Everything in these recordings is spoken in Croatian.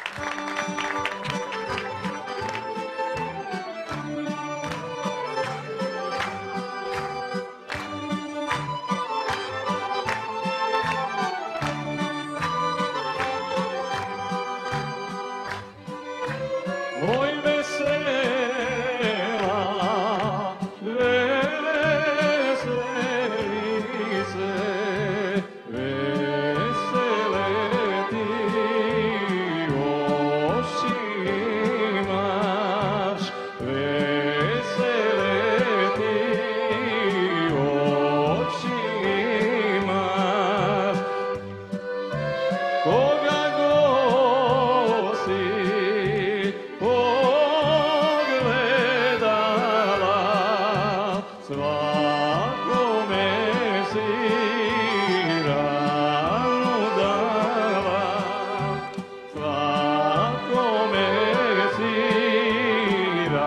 Oj vesela, veseli se, vesele ti oči imaš, vesele ti oči imaš, koga god si pogledala, svakome si ranu dala, svakome si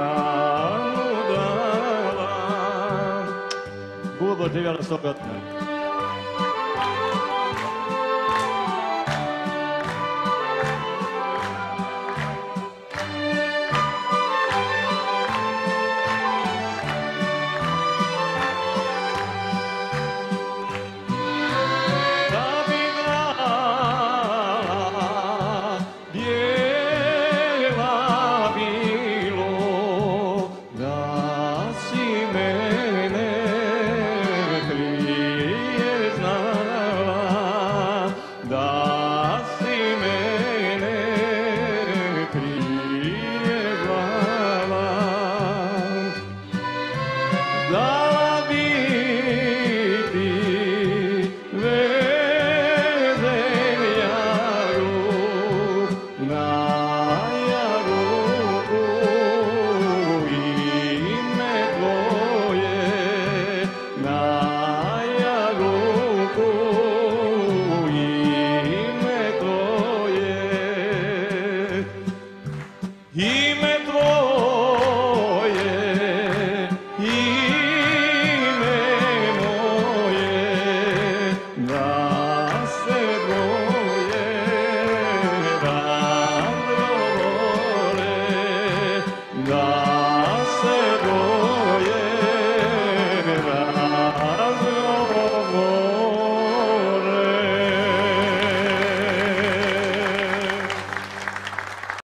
ranu dala. Gud благословял 100 година.